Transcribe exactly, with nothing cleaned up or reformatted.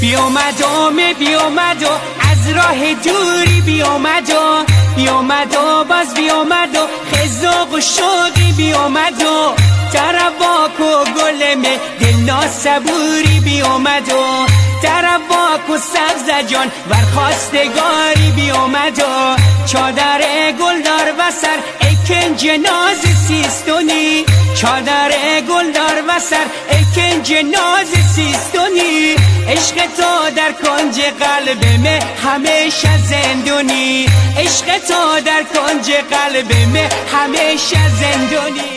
بیامد و می بیامد و از راه دوری بیامد و بیامد و باز بیامد و خزاق و شوقی بیامد و ترواک و گلم دل ناسبوری بیامد و ترواک و سبز جان ورخواستگاری بیامد و چادر گلدار و سر اکنج ناز سیستونی چادر گلدار و سر اکنج ناز سیستونی عشق تو در کنج قلب من همیشه زندونی عشق تو در کنج قلب من همیشه زندونی